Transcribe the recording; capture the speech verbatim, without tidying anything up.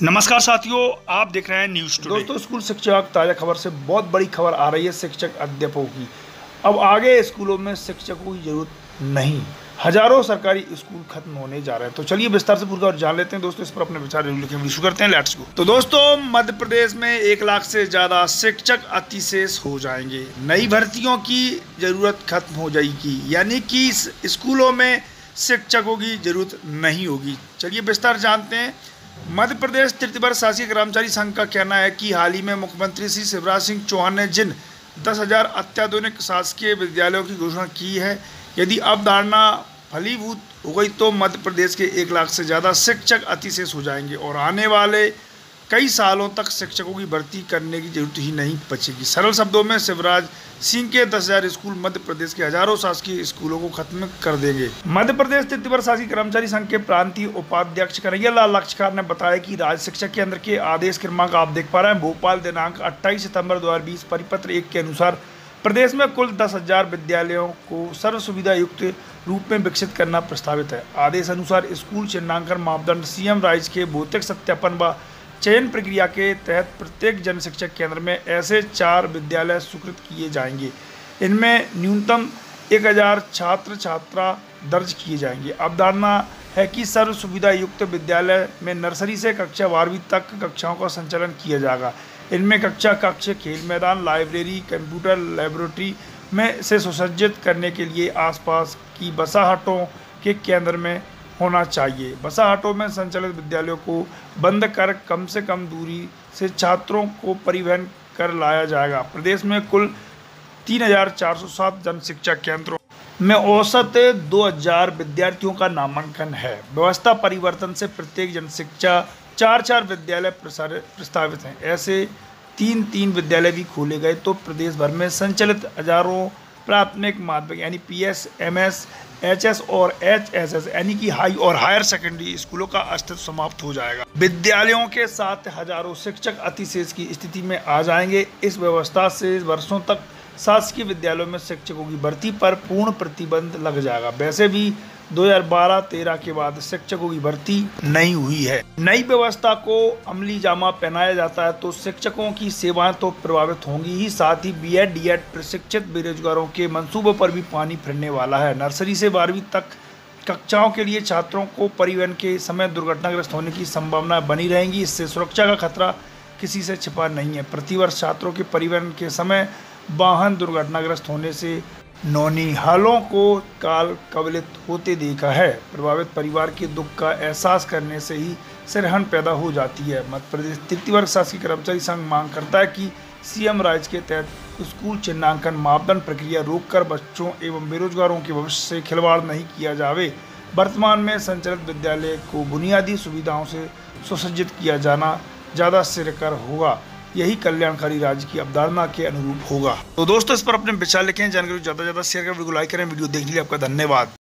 नमस्कार साथियों, आप देख रहे हैं न्यूज़ टुडे। दोस्तों, स्कूल शिक्षक ताज़ा खबर से बहुत बड़ी खबर आ रही है शिक्षक अध्यापकों की। अब आगे स्कूलों में शिक्षकों की जरूरत नहीं, हजारों सरकारी स्कूल खत्म होने जा रहे हैं। तो चलिए विस्तार से पूरा जान लेते हैं दोस्तों, इस पर अपने विचार जरूर लिखें। शुरू करते हैं, लेट्स गो। तो दोस्तों, मध्य प्रदेश में एक लाख से ज़्यादा शिक्षक अतिशेष हो जाएंगे। नई भर्तियों की जरूरत खत्म हो जाएगी, यानी कि स्कूलों में शिक्षकों की जरूरत नहीं होगी। चलिए विस्तार जानते हैं। मध्य प्रदेश तृतीय वर्ष शासकीय कर्मचारी संघ का कहना है कि हाल ही में मुख्यमंत्री श्री शिवराज सिंह चौहान ने जिन दस हजार अत्याधुनिक शासकीय विद्यालयों की घोषणा की है, यदि अवधारणा फलीभूत हो गई तो मध्य प्रदेश के एक लाख से ज़्यादा शिक्षक अतिशेष हो जाएंगे और आने वाले कई सालों तक शिक्षकों की भर्ती करने की जरूरत ही नहीं बचेगी। सरल शब्दों में शिवराज सिंह के दस हजार स्कूल मध्य प्रदेश के हजारों शासकीय स्कूलों को खत्म कर देंगे। मध्य प्रदेश तृतीय वर्ष शासकीय कर्मचारी संघ के प्रांतीय उपाध्यक्ष कन्हैया लाल लक्षकार ने बताया कि राज्य शिक्षा केंद्र के आदेश क्रमांक आप देख पा रहे हैं, भोपाल दिनांक अट्ठाईस सितंबर दो हजार बीस परिपत्र एक के अनुसार प्रदेश में कुल दस हजार विद्यालयों को सर्व सुविधा युक्त रूप में विकसित करना प्रस्तावित है। आदेश अनुसार स्कूल चिन्हांकन मापदंड सीएम राइज के भौतिक सत्यापन व चयन प्रक्रिया के तहत प्रत्येक जन शिक्षक केंद्र में ऐसे चार विद्यालय स्वीकृत किए जाएंगे। इनमें न्यूनतम एक हजार छात्र छात्रा दर्ज किए जाएंगे। अवधारणा है कि सर्व सुविधा युक्त विद्यालय में नर्सरी से कक्षा बारहवीं तक कक्षाओं का संचालन किया जाएगा। इनमें कक्षा कक्ष, खेल मैदान, लाइब्रेरी, कंप्यूटर लैबोरेटरी में से सुसज्जित करने के लिए आसपास की बसाहटों के केंद्र में होना चाहिए। बसाहटों में संचालित विद्यालयों को बंद कर कम से कम दूरी से छात्रों को परिवहन कर लाया जाएगा। प्रदेश में कुल तीन हजार चार सौ सात जन शिक्षा केंद्रों में औसत दो हजार विद्यार्थियों का नामांकन है। व्यवस्था परिवर्तन से प्रत्येक जन शिक्षा चार चार विद्यालय प्रस्तावित हैं। ऐसे तीन तीन विद्यालय भी खोले गए तो प्रदेश भर में संचालित हजारों प्राथमिक माध्यमिक यानी P S, M S, H S और एच एस एस यानी कि हाई और हायर सेकेंडरी स्कूलों का अस्तित्व समाप्त हो जाएगा। विद्यालयों के साथ हजारों शिक्षक अतिशेष की स्थिति में आ जाएंगे। इस व्यवस्था से वर्षों तक शासकीय विद्यालयों में शिक्षकों की भर्ती पर पूर्ण प्रतिबंध लग जाएगा। वैसे भी दो हजार बारह तेरह के बाद शिक्षकों की भर्ती नहीं हुई है। नई व्यवस्था को अमली जामा पहनाया जाता है तो शिक्षकों की सेवाएं तो प्रभावित होंगी ही, साथ ही बी एड डी एड प्रशिक्षित बेरोजगारों के मंसूबों पर भी पानी फिरने वाला है। नर्सरी से बारहवीं तक कक्षाओं के लिए छात्रों को परिवहन के समय दुर्घटनाग्रस्त होने की संभावना बनी रहेंगी। इससे सुरक्षा का खतरा किसी से छिपा नहीं है। प्रतिवर्ष छात्रों के परिवहन के समय वाहन दुर्घटनाग्रस्त होने से नौनिहालों को काल कवलित होते देखा है। प्रभावित परिवार के दुख का एहसास करने से ही सिरहन पैदा हो जाती है। मध्य प्रदेश तृतीय वर्ष शासकीय कर्मचारी संघ मांग करता है कि सीएम राइज के तहत स्कूल चिन्हांकन मापदंड प्रक्रिया रोककर बच्चों एवं बेरोजगारों के भविष्य से खिलवाड़ नहीं किया जावे। वर्तमान में संचालित विद्यालय को बुनियादी सुविधाओं से सुसज्जित किया जाना ज़्यादा सिरकर होगा। यही कल्याणकारी राज्य की अवधारणा के अनुरूप होगा। तो दोस्तों, इस पर अपने विचार लिखें। जानकारी ज़्यादा से ज़्यादा शेयर करें, वीडियो लाइक करें। वीडियो देखने के लिए आपका धन्यवाद।